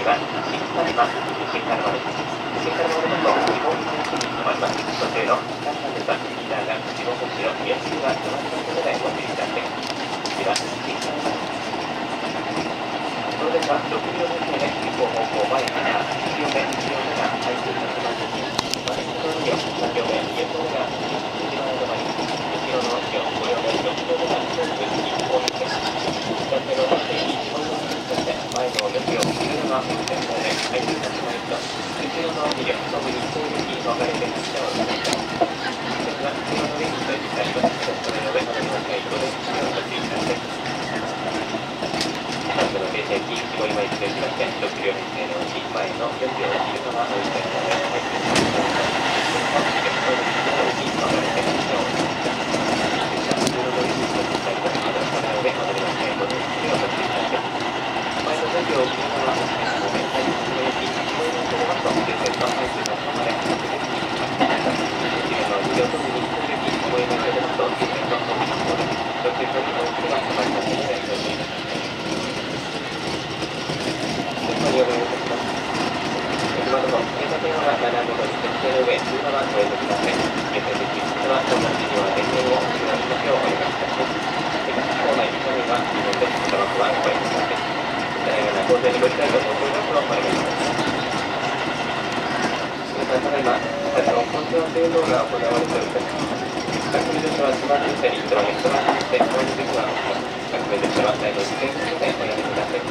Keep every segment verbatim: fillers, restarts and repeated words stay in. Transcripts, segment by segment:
が西になります。西から丸西から丸だと日本の地に止まります。途中の北関ですがリーダーが自分たちの宮地が止まったことでご注意ください。次は西から丸それではろく両目で一方方向前からいち両目いち両目が入っていますので私の両さん両目よん両目が内側の止まり後ろのよんご両目ろく両目が全部一方に消し左手の縦に一本のそして前のよん両後ろの前方で入っていますので後ろのに両ともに攻撃に分かれて走っておりますそれが後ろのレンジといたりますそれの上離れますが一度で後ろにご注意くださいその停車駅、いち号今一度行きまして、ろく両編成のうち前のよん両昼間追いつかれたので、入っていますので、後ろのに両ともに分かれて走っております。後ろのリズムといったります。まだ離れで戻りまして、ご注意ください。前のよん両昼間は押して、ごめんなさい。後ろ駅、いち号に乗せますと、終点の入っていますので、確実に行きます。後ろのに両ともに攻撃、いち号に乗せますと、終点の入っていますので、途中のに号機が止まりますので、ご注意ください。車の方、停車線はななごどに設定の上、通過はご遠慮ください。優先的には、どんな時には電源をお切りしますようお願いいたします。構内、車内は自分でタバコはご遠慮ください。車内が公然にご理解とご協力をお願いします。皆さん、ただいま、下のコントロール運動が行われております。各名列車はスマート車にドラゲットが走って、この時は各名列車は内の自転車でおやめください。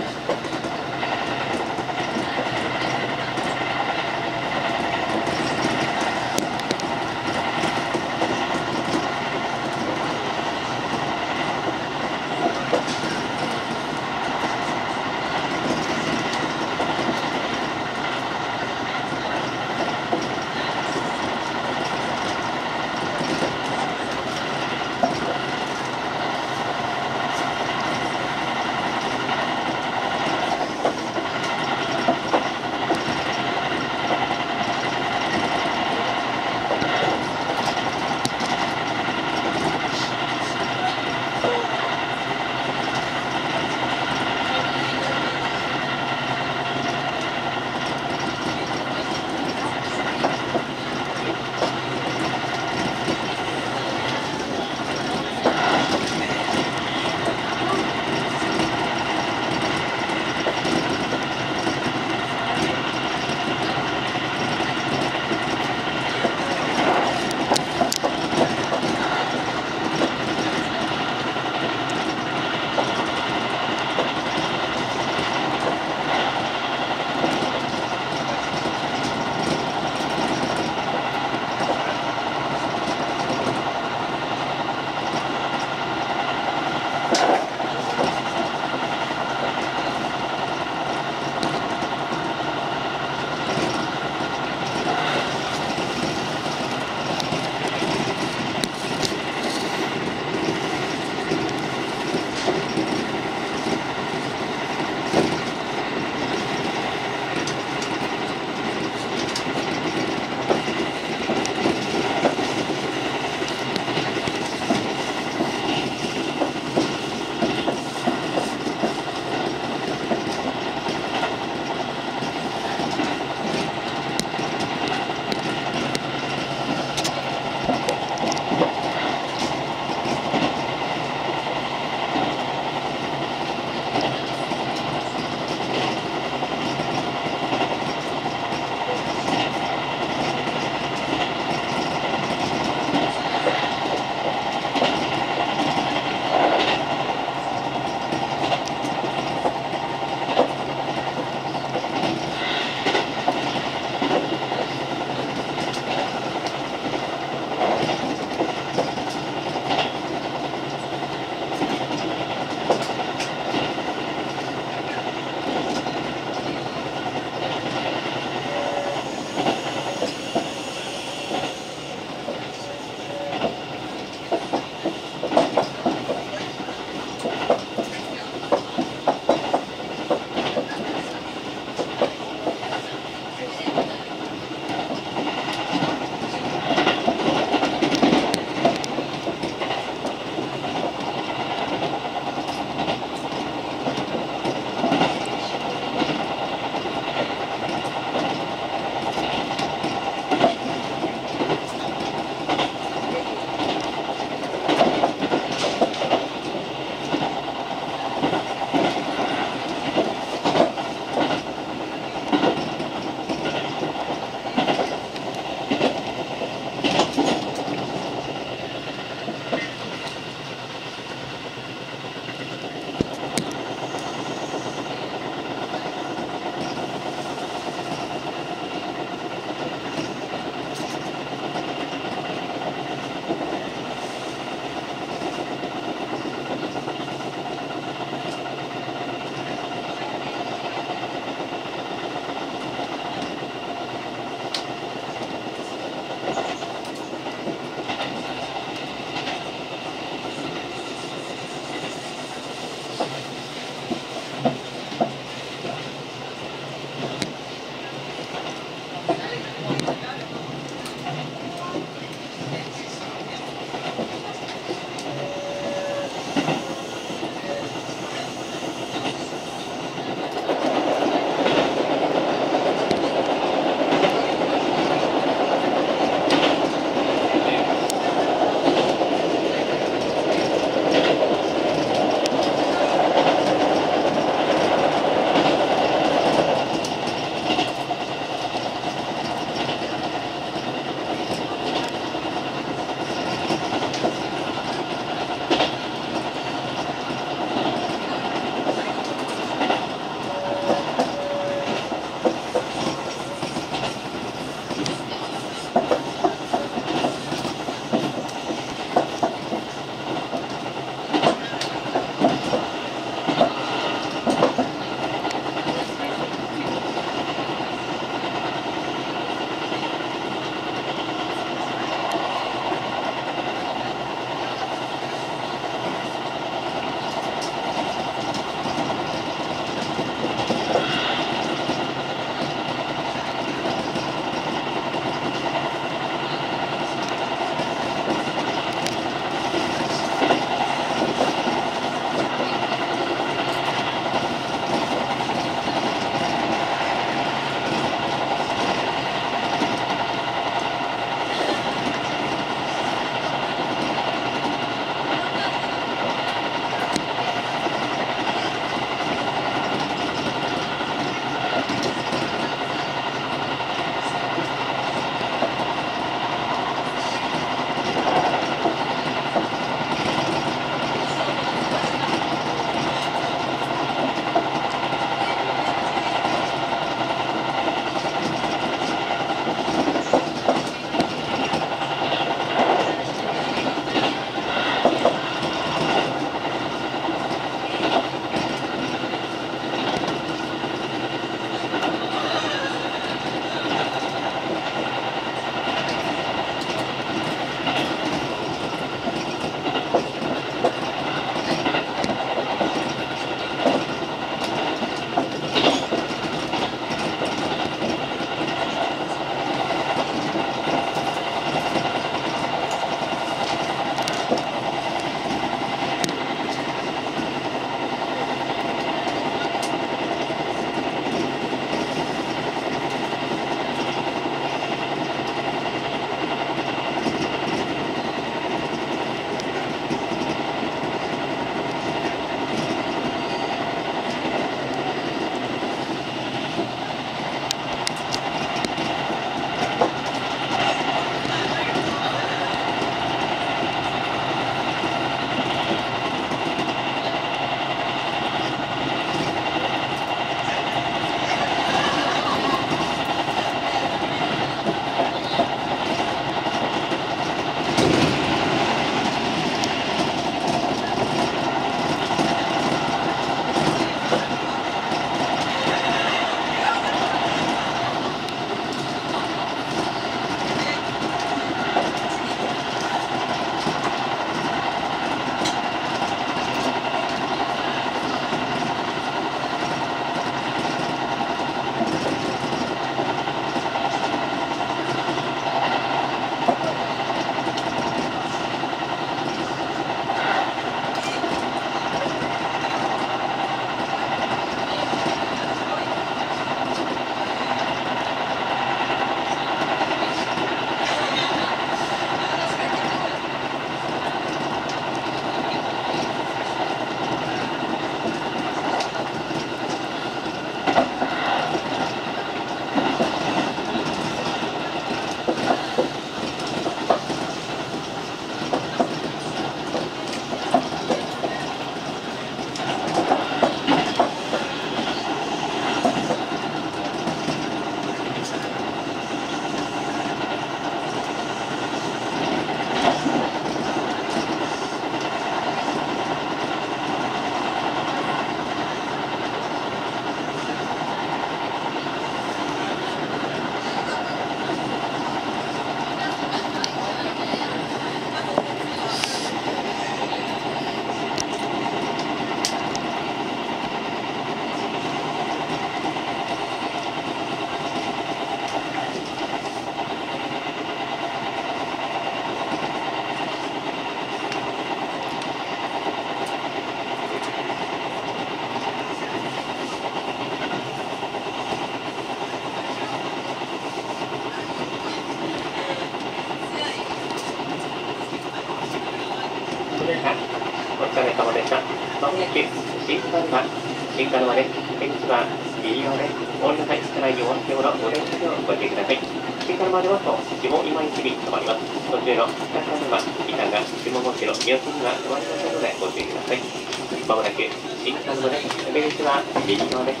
まもなく新カルマ、新カルマです。出口は右側です。お降りの際、車内にお忘れ物、ご連絡をご注意ください。新カルマではと、下今市に止まります。途中の北カルマ、板が下もちろ見送りが止まりませんのでご注意ください。まもなく新カルマです。出口は右側です。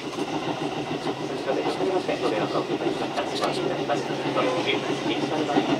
ご連絡をお願いします。ご連絡をお願いします。